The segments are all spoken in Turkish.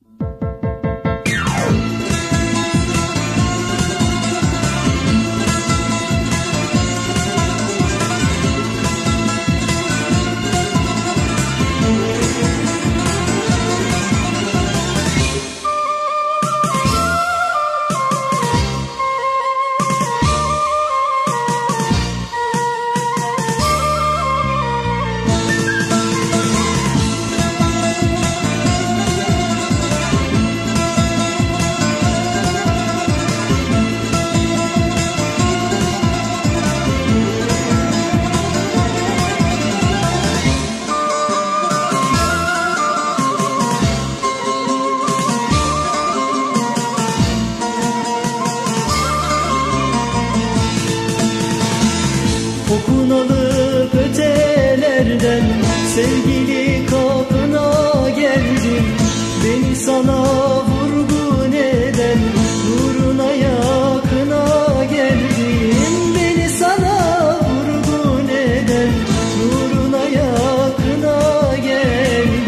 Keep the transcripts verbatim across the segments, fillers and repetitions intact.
Kokun alıp ötelerden sevgili kapına geldim. Beni sana vurgun eden nuruna yakına geldim. Beni sana vurgun eden nuruna yakına geldim.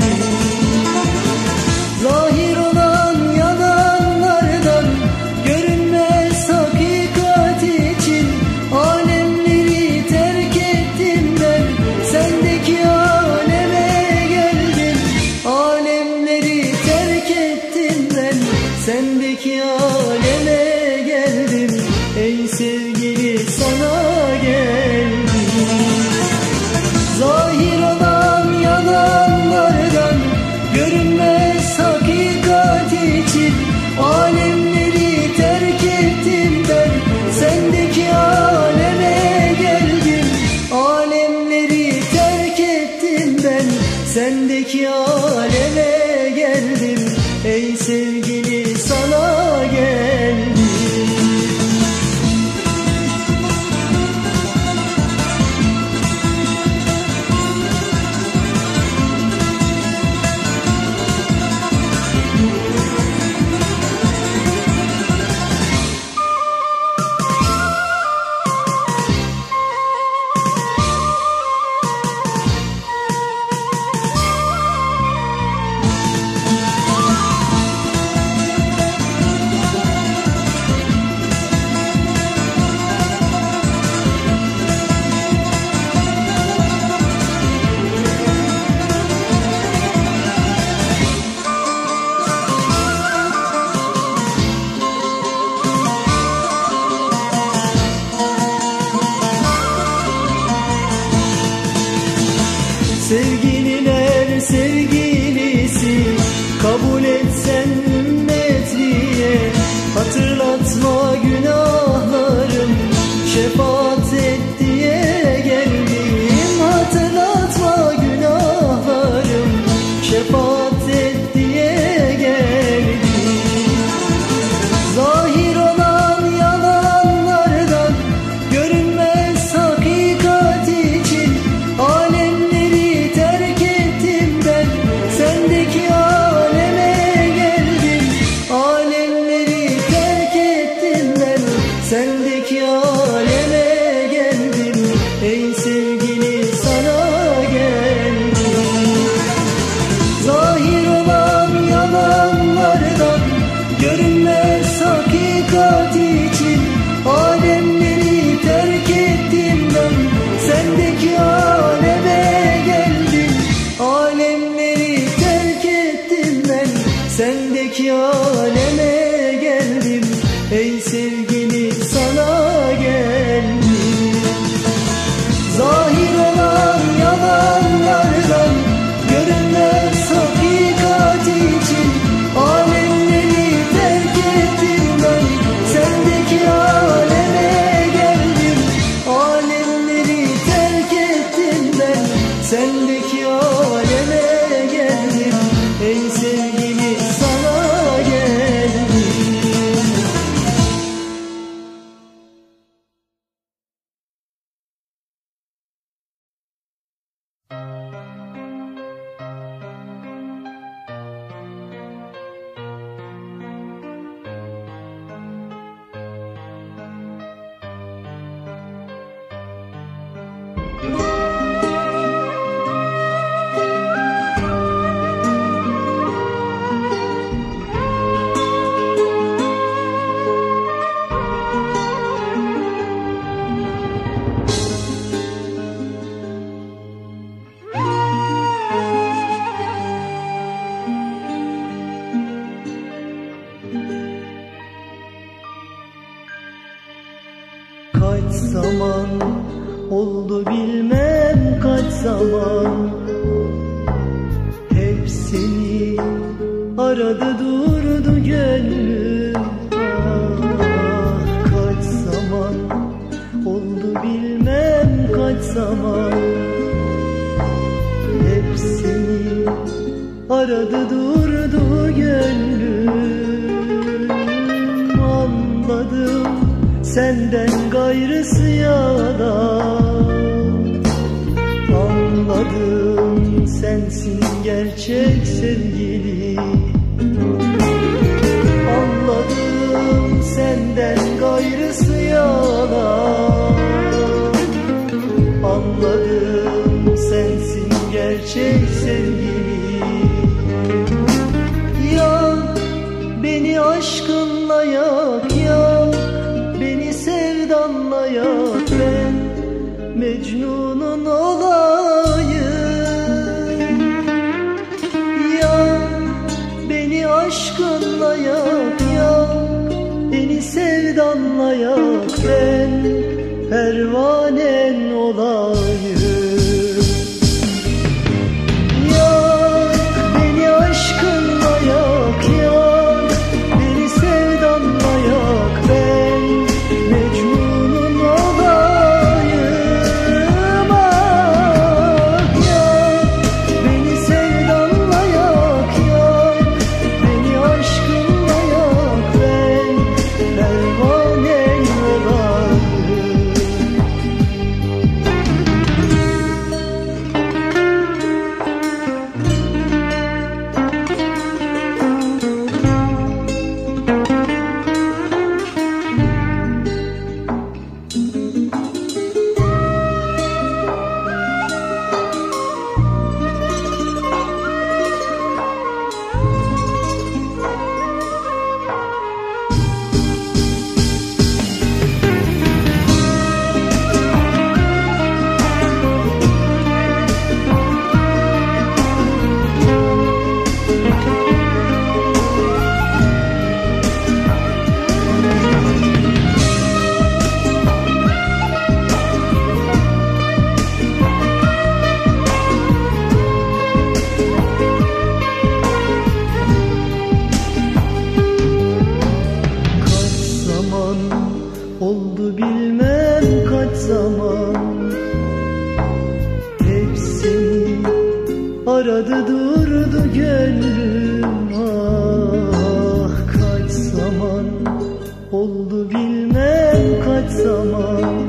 Zahir olan yalanlardan görünmez hakikat için alemleri terk ettim ben. Sendeki aleme geldim. Alemleri terk ettim ben. Sendeki aleme geldim. Ey sevgili sana geldim. Zahir olan yalanlardan görünmez hakikat için alemleri terk ettim ben. Sendeki aleme geldim. Alemleri terk ettim ben. Sendeki aleme geldim. Ey sevgili sana geldim. Sevgililer sevgilisi kabul etsen ümmet diye. Hatırlatma günahlarım, şefaat et diye geldim. Hatırlatma günahlarım, şefaat et diye geldim. Zahir olan yalanlardan görünmez hakikat için alemleri terk ettim ben. Sendeki aleme geldim. Alemleri terk ettim ben. Sendeki aleme geldim. Ey sevgili sana geldim. Zahir olan yalanlardan görünmez hakikat için alemleri terk ettim ben. Sendeki aleme geldim. Alemleri terk ettim ben. Sendeki aleme geldim. Ey sevgili sana geldim. Zahir olan yalanlardan görünmez hakikat için alemleri terk ettim ben. Sendeki aleme geldim. Alemleri terk ettim ben. Sendeki aleme geldim. Ey sevgili sana geldim. zaman oldu bilmem kaç zaman, hep seni aradı durdu gönlüm. Ah, kaç zaman oldu bilmem kaç zaman, hep seni aradı durdu gönlüm. Anladım senden gayrısı yalan, anladım sensin gerçek sevgili. Anladım senden gayrısı yalan, anladım sensin gerçek sevgili. Yak beni aşkınla, yak yak beni sevdanla, yak ben Mecnun'un olayım. Yak beni aşkınla, yak yak beni sevdanla, yak ben pervanen olayım. Oldu bilmem kaç zaman, hep seni aradı durdu gönlüm. Ah, kaç zaman oldu bilmem kaç zaman,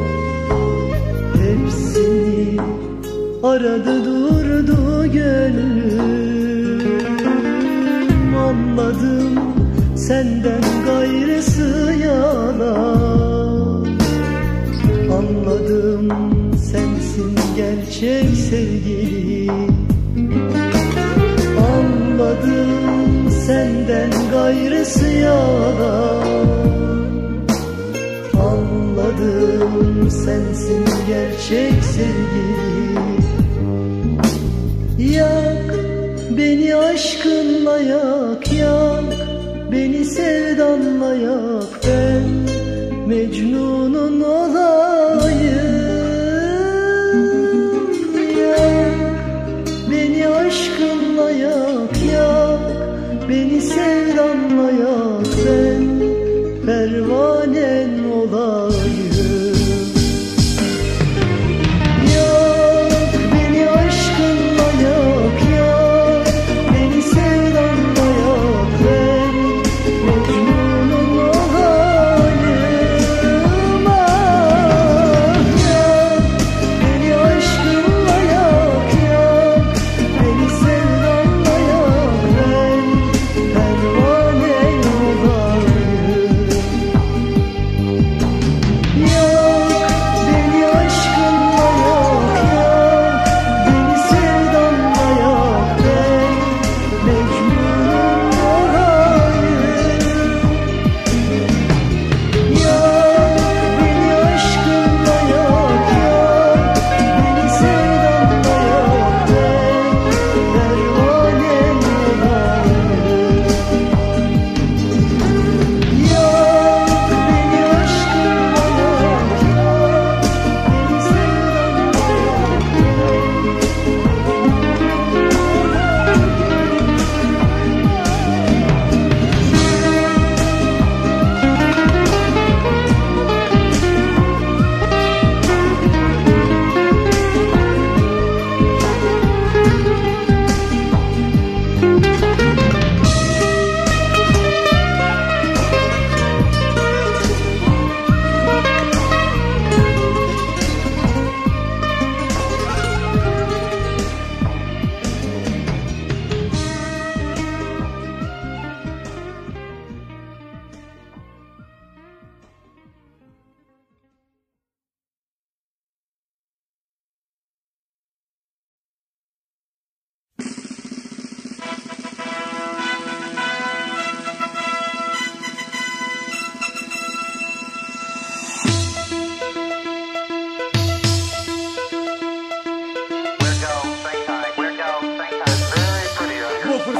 hep seni aradı durdu gönlüm. Anladım senden gayrısı yalan, anladım sensin gerçek sevgili. Anladım senden gayrısı yalan, anladım sensin gerçek sevgili. Yak beni aşkınla, yak yak beni sevdanla, yak ben Mecnun'un olayım. Yak beni aşkınla, yak yak beni sevdanla, yak ben pervanen olayım.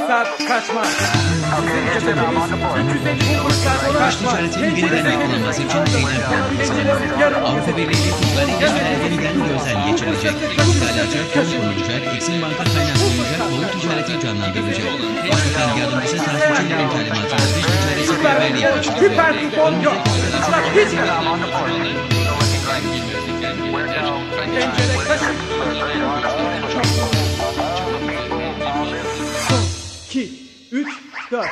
saat kaçmaz. Dış ticaretin yeniden yapılanması için eylem planı. Avrupa Birliği hukukları işler yeniden gözden geçirecek. İthalaca fon konulacak, Exim Bank'a kaynaklanacak, balık ticareti canlandırılacak. Başbakan yardımcısı takipçilerin talimatıyla dış ticaret seferberliği başlatıyor. Süper kupon yok. Bırak hiç mi? Tencere kaşık. Son, iki, üç, dört.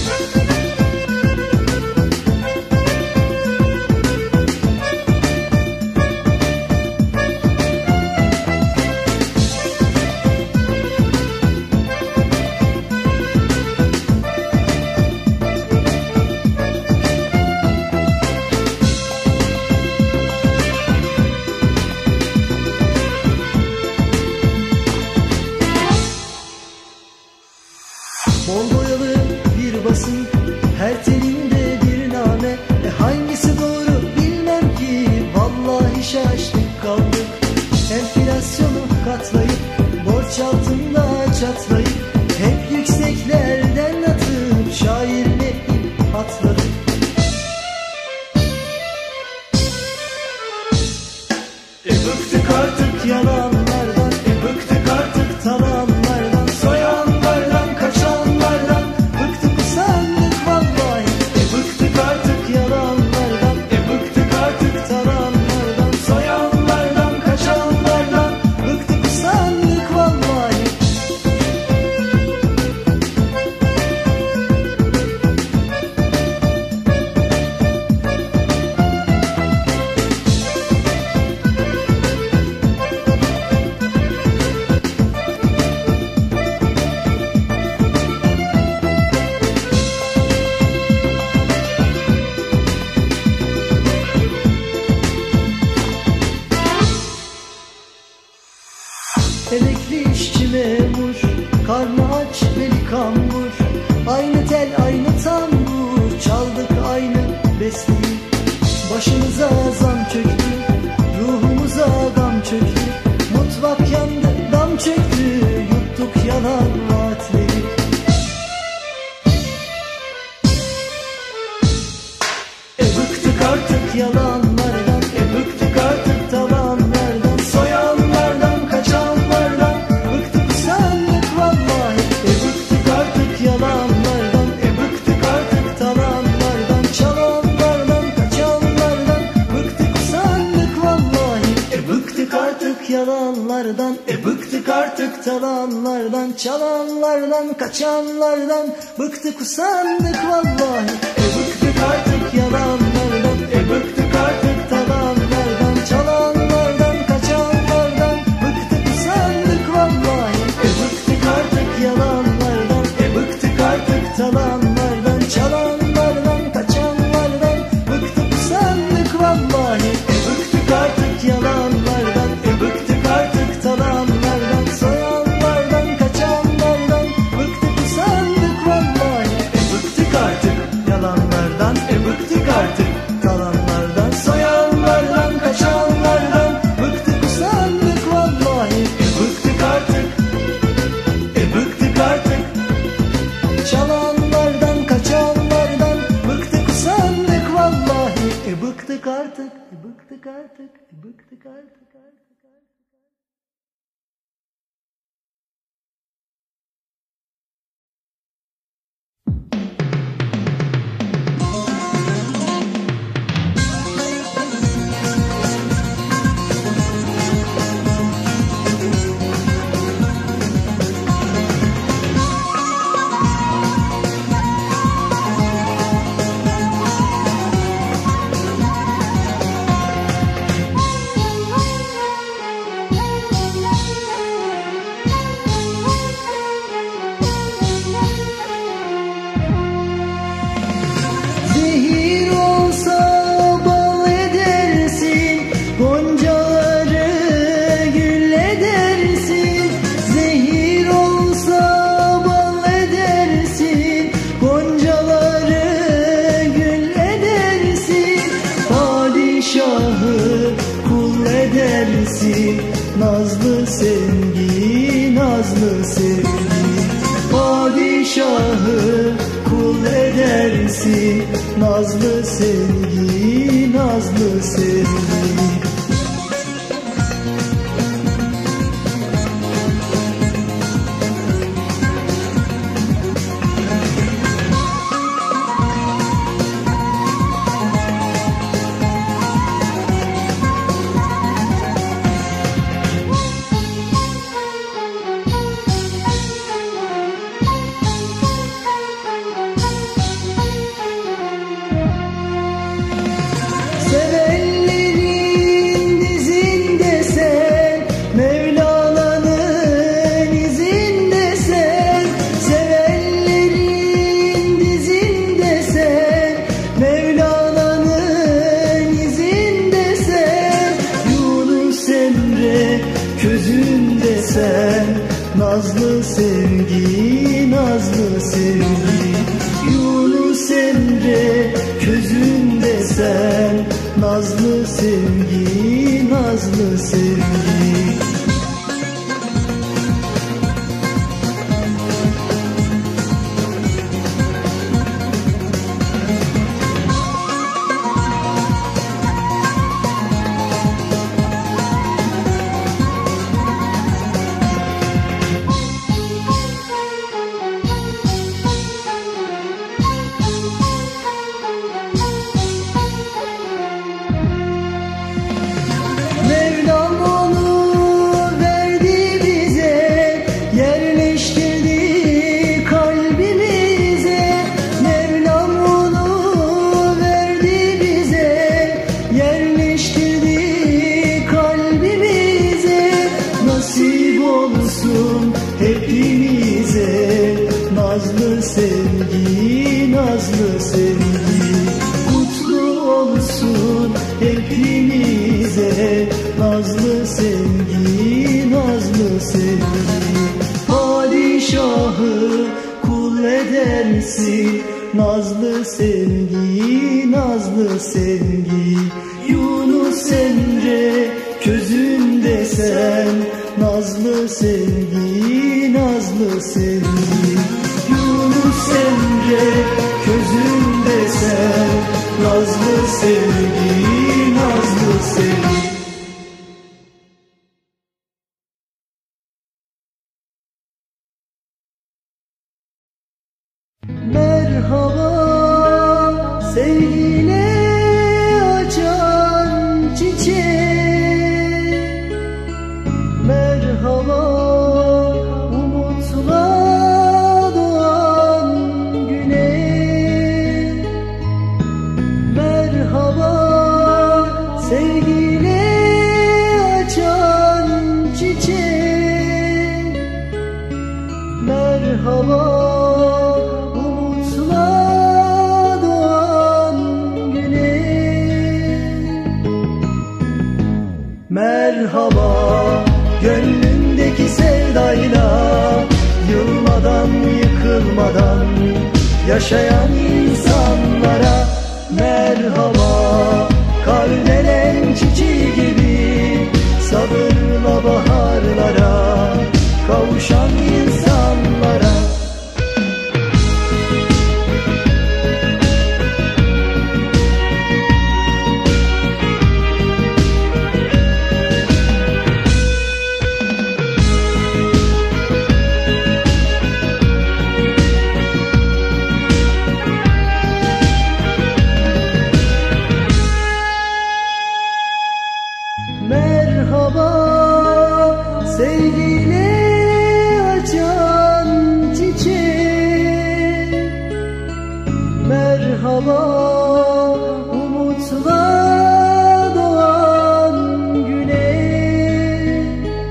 Bol boyalı bir basın, her telinde bir name. E hangisi doğru bilmem ki, vallahi şaştık kaldık. Enflasyonu katlayıp, borç altında çatlayıp, hep yükseklerden atıp şairine ip atladık. E bıktık artık yalanlardan, e bıktık artık talanlardan, soyanlardan, kaçanlardan, bıktık usandık vallahi. E bıktık artık yalanlardan, e bıktık artık talanlardan, soyanlardan, kaçanlardan, bıktık usandık vallahi. Emekli işçi memur, karnı aç beli kambur, aynı tel aynı tambur, çaldık aynı besleyi. Başımıza zam çöktü, ruhumuza gam çöktü, mutfak yandı dam çöktü, yuttuk yalan vaatleri. E bıktık artık yalanlardan, e bıktık artık talanlardan, soyanlardan, kaçanlardan, bıktık usandık vallahi. E bıktık artık yalanlardan, e bıktık artık talanlardan, çalanlardan, kaçanlardan, bıktık usandık vallahi. E bıktık artık yalanlardan, e bıktık artık talanlardan, çalanlardan, kaçanlardan, bıktık usandık vallahi. E bıktık artık yalanlardan, e bıktık artık talanlardan, çalanlardan, kaçanlardan, bıktık usandık vallahi. E bıktık artık yalanlardan, e bıktık artık talanlardan, çalanlardan, kaçanlardan, bıktık usandık vallahi. E bıktık artık yalanlardan, e bıktık artık talanlardan, soyanlardan, kaçanlardan, bıktık usandık vallahi. E bıktık artık yalanlardan, e bıktık artık talanlardan, soyanlardan, kaçanlardan, bıktık usandık vallahi. E bıktık artık, e bıktık artık çalanlardan, kaçanlardan, bıktık usandık vallahi. E bıktık artık, e bıktık artık, e bıktık artık, artık, artık. Padişahı kul edersin, nazlı sevgi, nazlı sevgi. Sevenlerin dizinde sen, Mevlana'nın izinde sen. Sevenlerin dizinde sen, Mevlana'nın izinde sen. Yunus Emre közünde sen, nazlı sevgi, nazlı sevgi. Yunus Emre közünde sen, nazlı sevgi, nazlı sevgi. Mevlam onu verdi bize, yerleştirdi kalbimize. Mevlam onu verdi bize, yerleştirdi kalbimize. Nasip olsun hepimize, nazlı sevgi, nazlı sevgi. Mutlu olsun hepimize, nazlı sevgi, nazlı sevgi. Padişahı kul edersin, nazlı sevgi, nazlı sevgi. Yunus Emre közünde sen, nazlı sevgi, nazlı sevgi. Yunus Emre közünde sen, nazlı sevgi, nazlı sevgi. Merhaba sevgiyle açan çiçek, merhaba umutla doğan güneş. Merhaba sevgiyle açan çiçek, merhaba umutla doğan güneş. Merhaba gönlündeki sevdayla, yılmadan yıkılmadan yaşayan insanlara. Merhaba kardelen çiçeği gibi, sabırla baharlara kavuşan insanlara. Merhaba sevgiyle açan çiçek, merhaba umutla doğan güneş.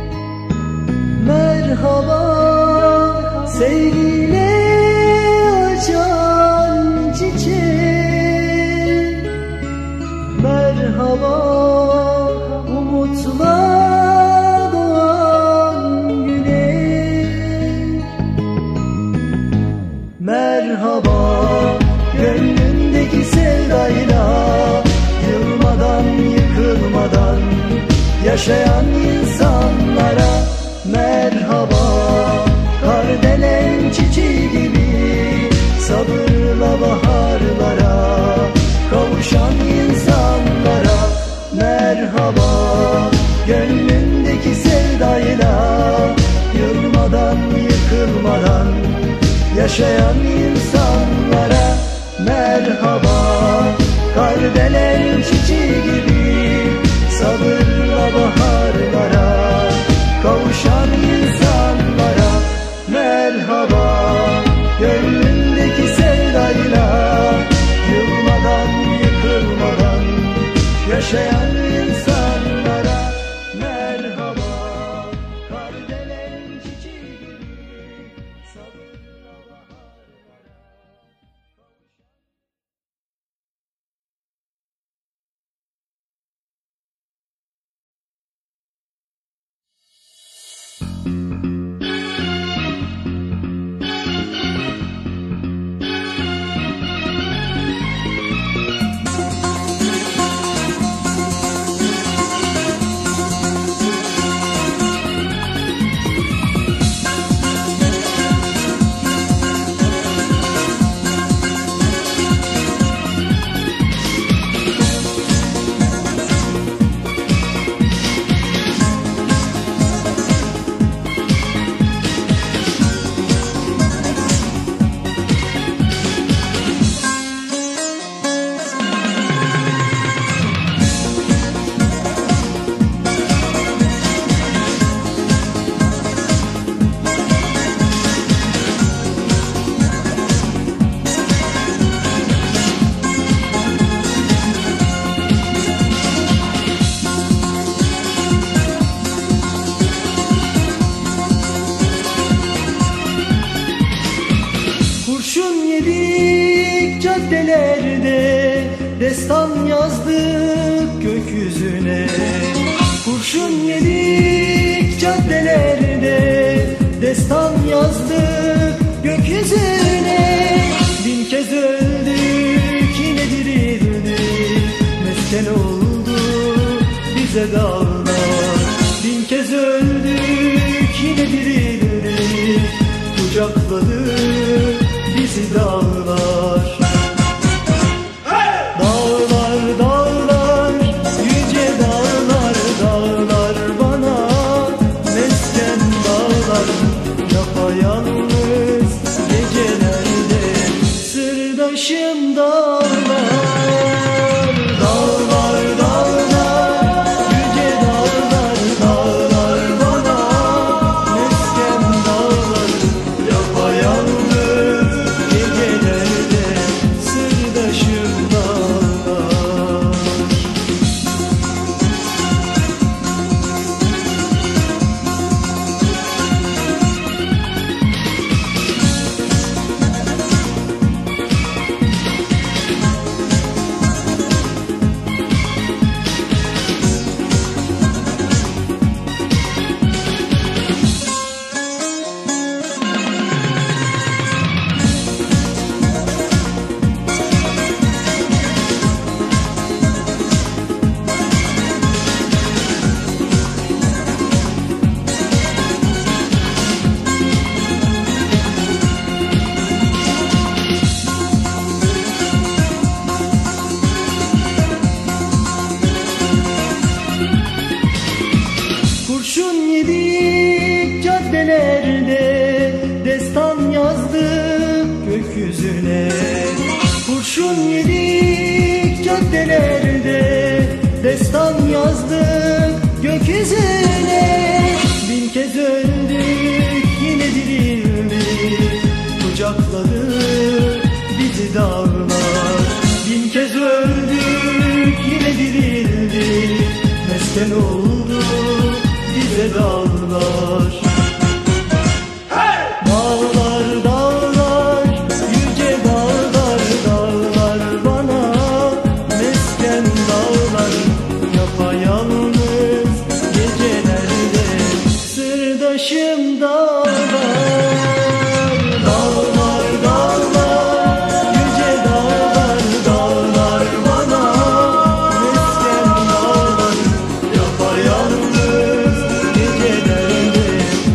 Merhaba sevgiyle açan çiçek, merhaba umutla doğan güneş. Merhaba gönlündeki sevdayla, yılmadan yıkılmadan yaşayan insanlara. Merhaba kardelen çiçeği gibi, yaşayan insanlara merhaba. Kardelen çiçeği gibi sabırla baharlara kavuşan insanlara merhaba. Gönlündeki sevdayla yılmadan yıkılmadan yaşayan insanlara merhaba. Kardelen çiçeği gibi sabırla baharlara caddelerde destan yazdık gökyüzüne. Kurşun yedik caddelerde destan yazdık gökyüzüne. Bin kez öldük yine dirildik, mesken oldu bize dağlar. Bin kez öldük yine dirildik, kucakladı bizi dağlar. Dağlar, dağlar, yüce dağlar, dağlar bana mesken dağlar. Yapayalnız gecelerde sırdaşım dağlar. Dağlar, dağlar, yüce dağlar, dağlar bana mesken dağlar. Yapayalnız gecelerde sırdaşım dağlar. Kurşun yedik caddelerde destan yazdık gökyüzüne. Kurşun yedik caddelerde destan yazdık gökyüzüne. Bin kez öldük yine dirildik, kucakladı bizi dağlar. Bin kez öldük yine dirildik, mesken oldu bize dağlar. Dağlar, dağlar, yüce dağlar, dağlar bana mesken dağlar. Yapayalnız gecelerde sırdaşım dağlar. Dağlar, dağlar, yüce dağlar, dağlar bana mesken dağlar. Yapayalnız gecelerde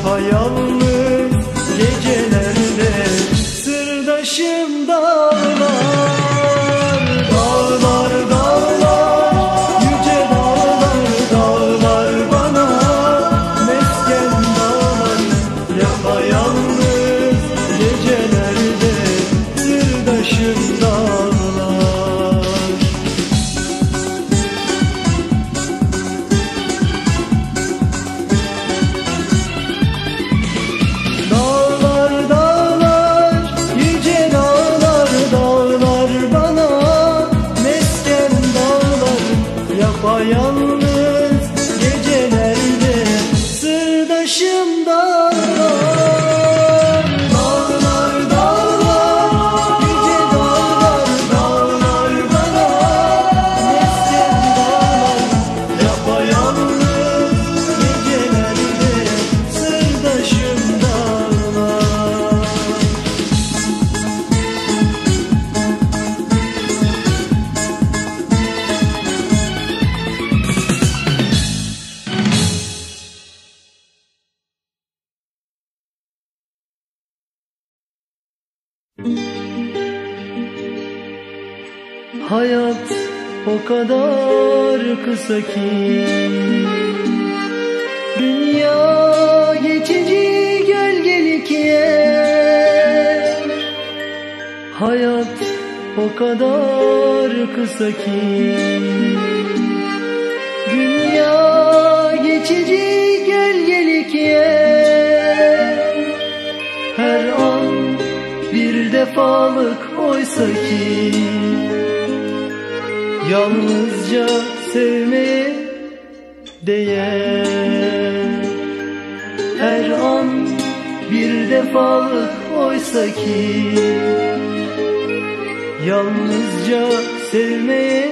yapayalnız gecelerde sırdaşım dağlar, dağlar, dağlar, yüce dağlar, dağlar bana mesken dağlar, yapayalnız gecelerde sırdaşım dağlar. Yapayalnız gecelerde sırdaşım dağlar, dağlar, dağlar, yüce dağlar, dağlar bana mesken dağlar. Yapayalnız gecelerde sırdaşım dağlar. Hayat o kadar kısa ki, dünya geçici gölgelik yer. Hayat o kadar kısa ki, dünya geçici gölgelik yer. Her an bir defalık oysa ki, yalnızca sevmeye değer. Her an bir defalık oysa ki, yalnızca sevmeye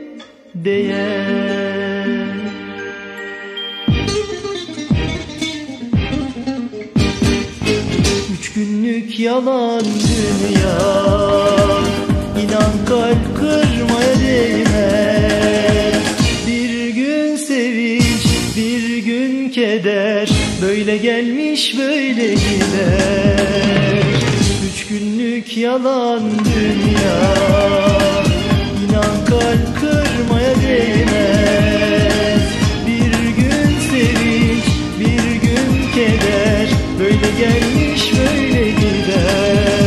değer. Üç günlük yalan dünya, İnan kalp kırmaya değmez. Bir gün sevinç, bir gün keder, böyle gelmiş böyle gider. Üç günlük yalan dünya, İnan kalp kırmaya değmez. Bir gün sevinç, bir gün keder, böyle gelmiş böyle gider.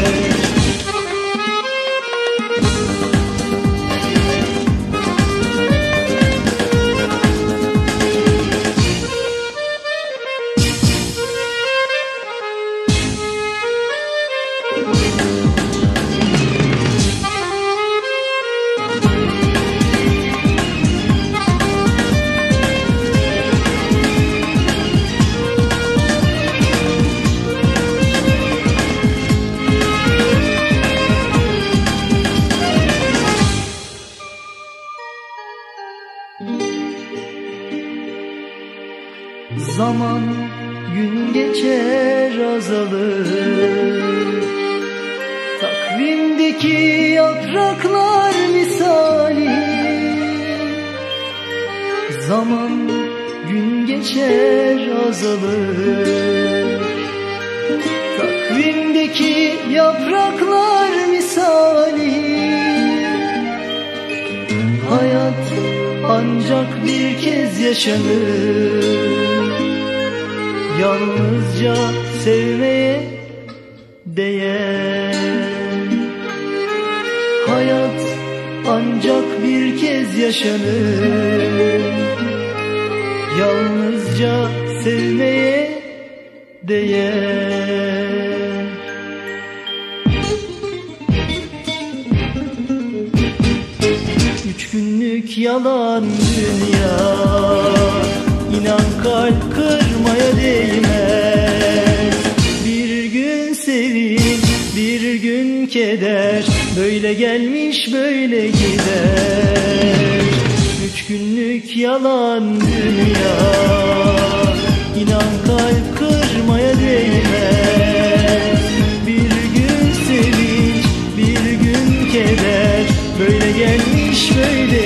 Zaman gün geçer azalır, takvimdeki yapraklar misali. Zaman gün geçer azalır, takvimdeki yapraklar misali. Hayat ancak bir kez yaşanır, yalnızca sevmeye değer. Hayat ancak bir kez yaşanır, yalnızca sevmeye değer. Üç günlük yalan dünya, İnan kalp kırmaya değmez. Bir gün sevinç, bir gün keder, böyle gelmiş böyle gider. Üç günlük yalan dünya, İnan kalp kırmaya değmez. Bir gün sevinç, bir gün keder, böyle gelmiş böyle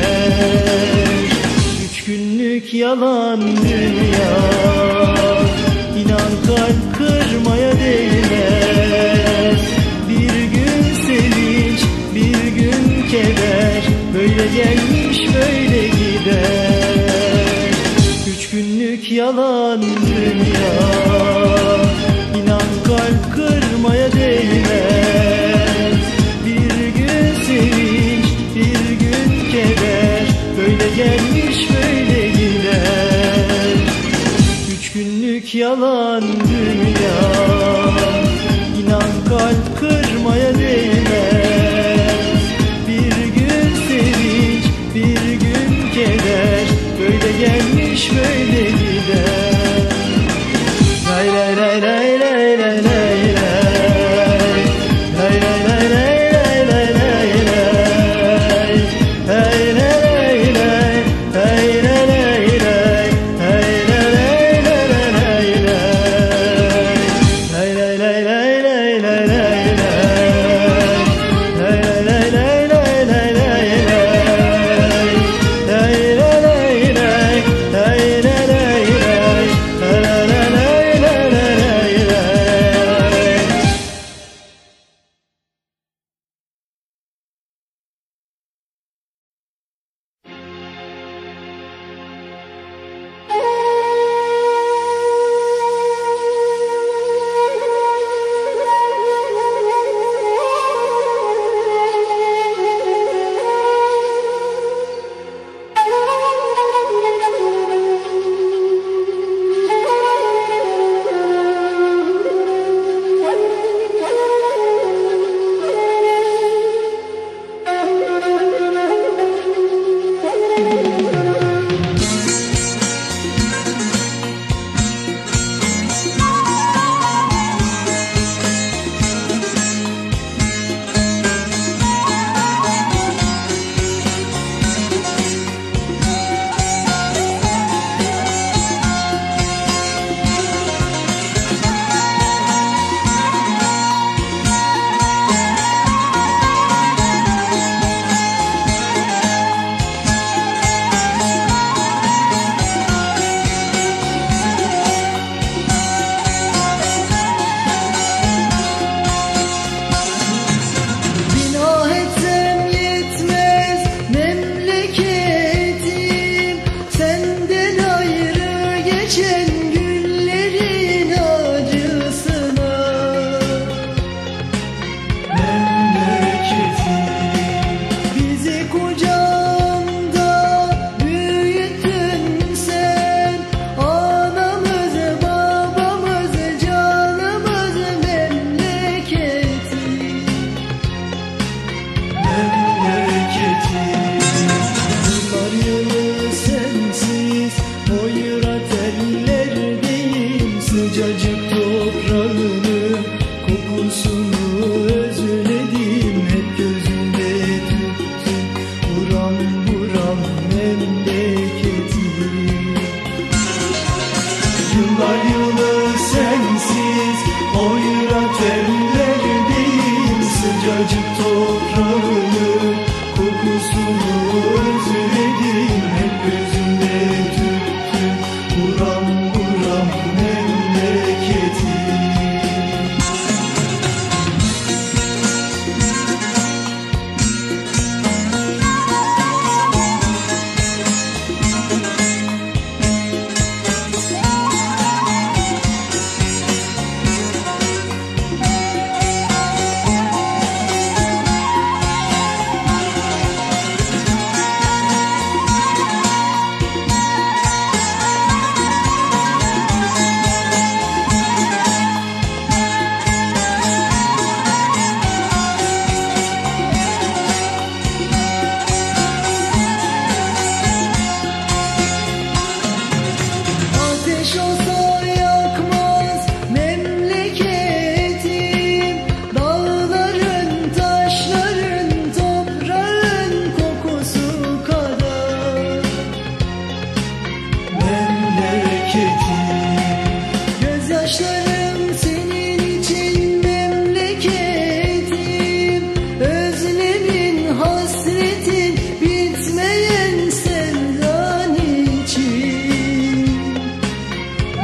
gider. Üç günlük yalan dünya, yalan dünya. İnan kalp kırmaya değmez. Bir gün sevinç, bir gün keder, böyle gelmiş böyle gider. Üç günlük yalan dünya. İnan kalp kırmaya değmez. Bir gün sevinç, bir gün keder, böyle gelmiş böyle gider. Lay lay lay lay lay lay lay lay. Lay lay lay lay lay lay lay lay. Lay lay lay lay. Lay lay lay lay. Lay lay lay lay lay lay. Lay lay lay lay lay lay lay lay. Lay lay lay lay lay lay lay lay. Lay lay lay lay. Lay lay lay lay. La la la lay la la lay lay. Günah etsem yetmez memleketim, senden ayrı geçen günlerin acısına. Memleketim, bizi kucağında büyüttün sen, anamız, babamız, canımız memleketim. Memleketim, yıllar yılı sensiz hoyrat ellerdeyim. Sıcacık toprağını, kokusunu özledim. Hep gözümde tüttün, buram buram memleketim. Yıllar yılı sensiz hoyrat ellerdeyim. Sıcacık toprağını, kokusunu özledim. Hep gözümde tüttün, buram buram memleketim. Ateş olsa yakmaz memleketim, dağların, taşların, toprağın kokusu kadar. Memleketim, gözyaşlarım senin için memleketim. Özlemin, hasretin, bitmeyen sevdan için.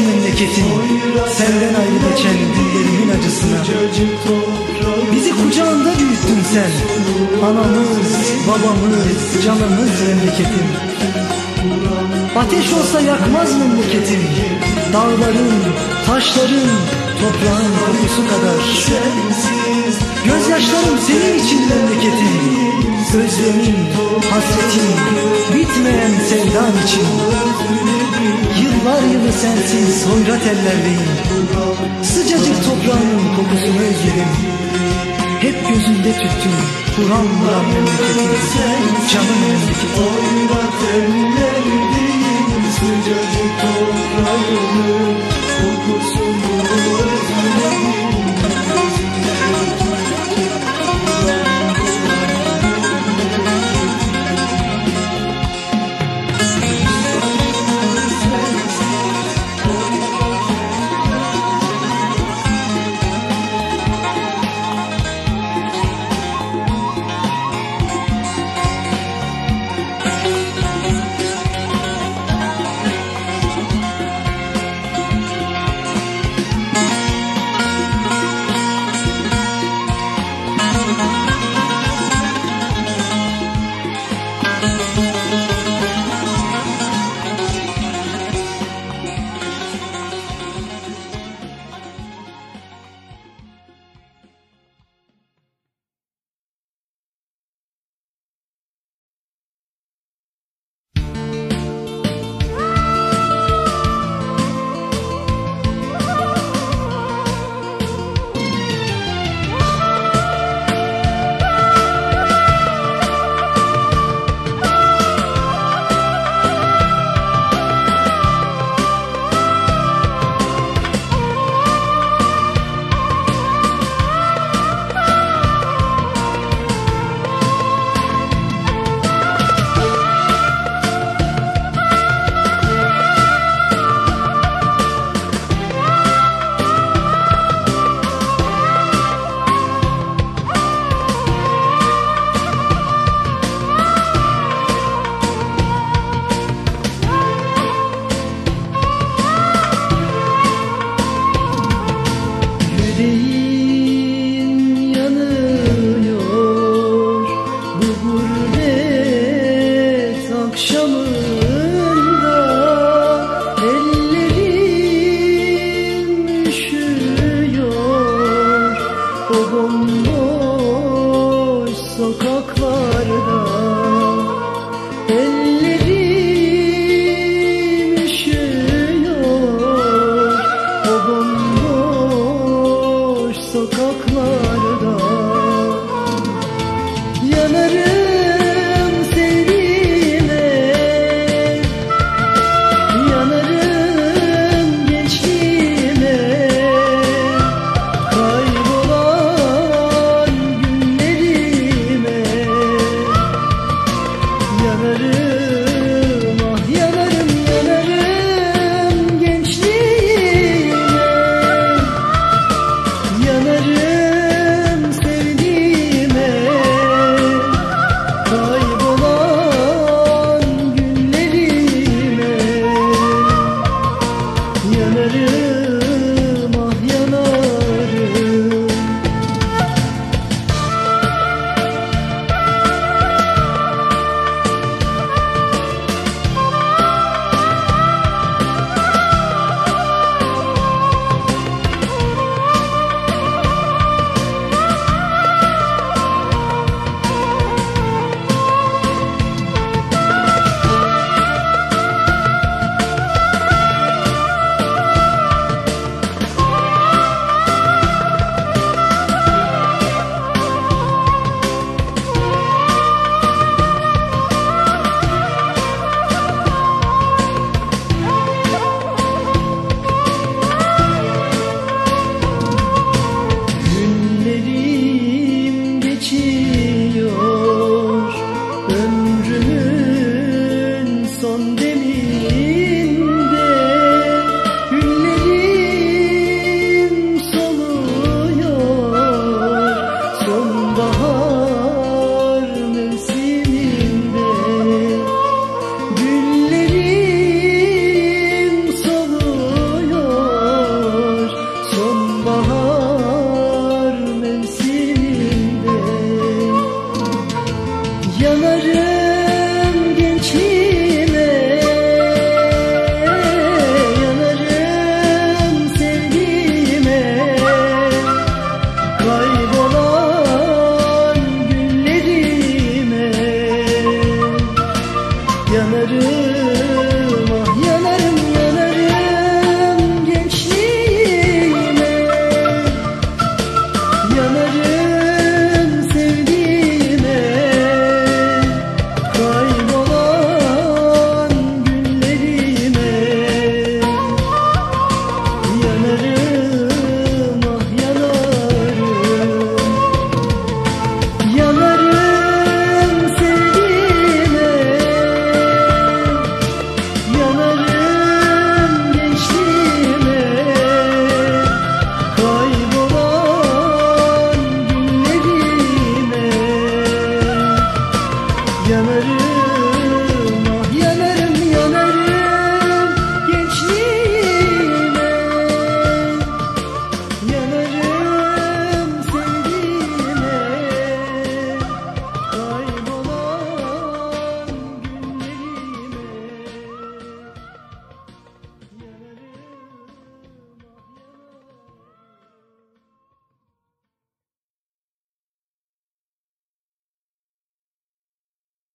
memleketim, senden ayrı geçen günlerimin acısına. Bizi kucağında büyüttün sen, anamız, babamız, canımız memleketim. Ateş olsa yakmaz memleketim, dağların, taşların, toprağın kokusu kadar. Gözyaşlarım senin için memleketim, özlemin, hasretin, bitmeyen sevdan için. Yıllar yılı sensiz hoyrat ellerdeyim, sıcacık toprağının kokusunu özledim. Hep gözünde tüttün, buram buram memleketim, canım memleketim. Hoyrat ellerdeyim, sıcacık toprağının kokusunu özledim.